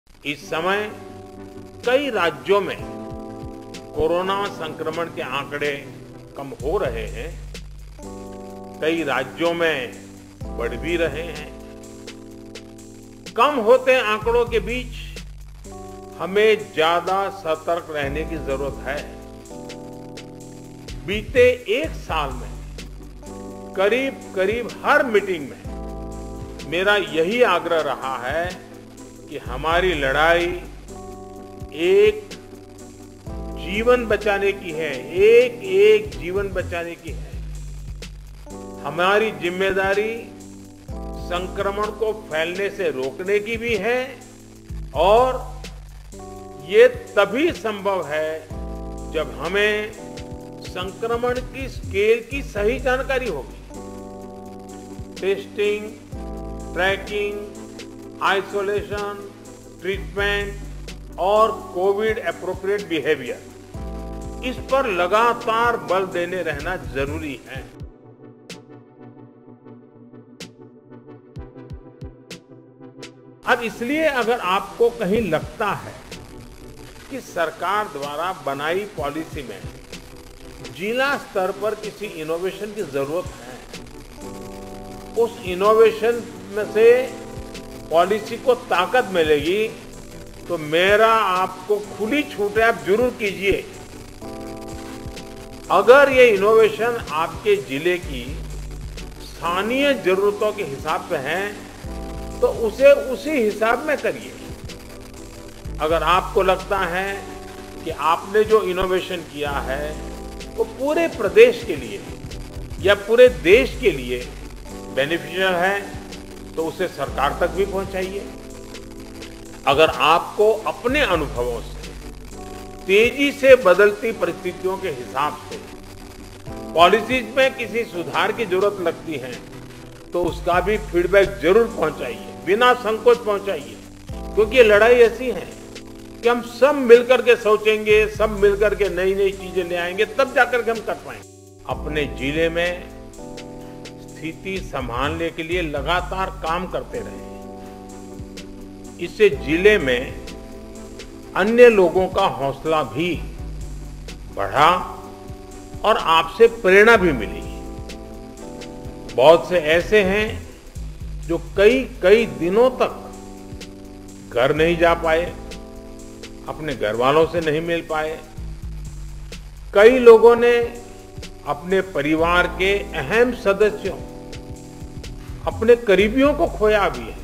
इस समय कई राज्यों में कोरोना संक्रमण के आंकड़े कम हो रहे हैं, कई राज्यों में बढ़ भी रहे हैं। कम होते आंकड़ों के बीच हमें ज्यादा सतर्क रहने की जरूरत है। बीते एक साल में करीब हर मीटिंग में मेरा यही आग्रह रहा है कि हमारी लड़ाई एक जीवन बचाने की है, एक जीवन बचाने की है। हमारी जिम्मेदारी संक्रमण को फैलने से रोकने की भी है और ये तभी संभव है जब हमें संक्रमण की स्केल की सही जानकारी होगी। टेस्टिंग, ट्रैकिंग, आइसोलेशन, ट्रीटमेंट और कोविड एप्रोप्रिएट बिहेवियर, इस पर लगातार बल देने रहना जरूरी है। अब इसलिए अगर आपको कहीं लगता है कि सरकार द्वारा बनाई पॉलिसी में जिला स्तर पर किसी इनोवेशन की जरूरत है, उस इनोवेशन में से पॉलिसी को ताकत मिलेगी, तो मेरा आपको खुली छूट है, आप जरूर कीजिए। अगर ये इनोवेशन आपके जिले की स्थानीय जरूरतों के हिसाब से है तो उसे उसी हिसाब में करिए। अगर आपको लगता है कि आपने जो इनोवेशन किया है वो पूरे प्रदेश के लिए या पूरे देश के लिए बेनिफिशियल है तो उसे सरकार तक भी पहुंचाइए। अगर आपको अपने अनुभवों से तेजी से बदलती परिस्थितियों के हिसाब से पॉलिसीज में किसी सुधार की जरूरत लगती है तो उसका भी फीडबैक जरूर पहुंचाइए, बिना संकोच पहुंचाइए। क्योंकि ये लड़ाई ऐसी है कि हम सब मिलकर के सोचेंगे, सब मिलकर के नई चीजें ले आएंगे, तब जाकर के हम कर पाएंगे। अपने जिले में स्थिति संभालने के लिए लगातार काम करते रहे। इससे जिले में अन्य लोगों का हौसला भी बढ़ा और आपसे प्रेरणा भी मिली। बहुत से ऐसे हैं जो कई दिनों तक घर नहीं जा पाए, अपने घर वालों से नहीं मिल पाए। कई लोगों ने अपने परिवार के अहम सदस्यों, अपने करीबियों को खोया भी है।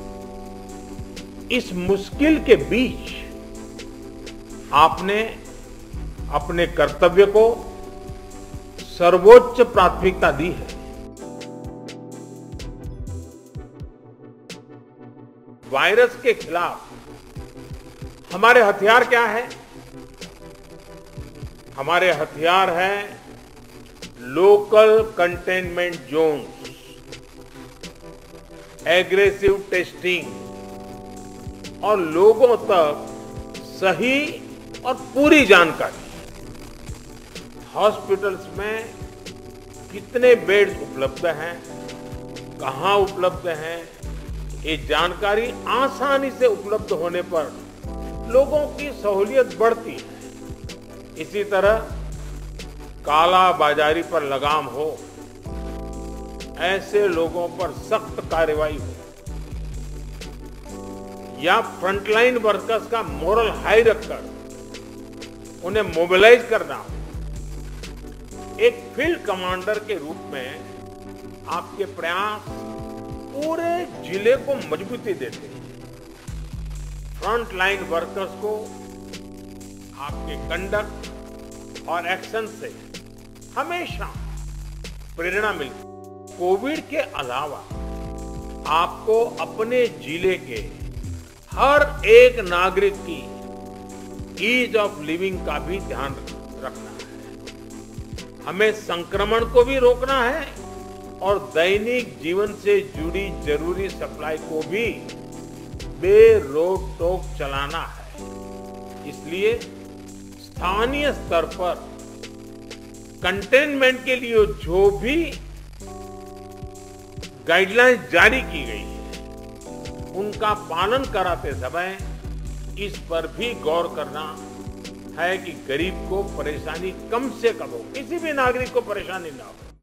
इस मुश्किल के बीच आपने अपने कर्तव्य को सर्वोच्च प्राथमिकता दी है। वायरस के खिलाफ हमारे हथियार क्या है? हमारे हथियार हैं local containment zones, aggressive testing और लोगों तक सही और पूरी जानकारी। हॉस्पिटल्स में कितने बेड्स उपलब्ध हैं, कहां उपलब्ध हैं, ये जानकारी आसानी से उपलब्ध होने पर लोगों की सहूलियत बढ़ती है। इसी तरह काला बाजारी पर लगाम हो, ऐसे लोगों पर सख्त कार्रवाई हो या फ्रंटलाइन वर्कर्स का मोरल हाई रखकर उन्हें मोबिलाइज करना हो। एक फील्ड कमांडर के रूप में आपके प्रयास पूरे जिले को मजबूती देते हैं। फ्रंट लाइन वर्कर्स को आपके कंडक्ट और एक्शन से हमेशा प्रेरणा मिलती। कोविड के अलावा आपको अपने जिले के हर एक नागरिक की ईज ऑफ लिविंग का भी ध्यान रखना है। हमें संक्रमण को भी रोकना है और दैनिक जीवन से जुड़ी जरूरी सप्लाई को भी बेरोक टोक चलाना है। इसलिए स्थानीय स्तर पर कंटेनमेंट के लिए जो भी गाइडलाइंस जारी की गई है उनका पालन कराते समय इस पर भी गौर करना है कि गरीब को परेशानी कम से कम हो, किसी भी नागरिक को परेशानी ना हो।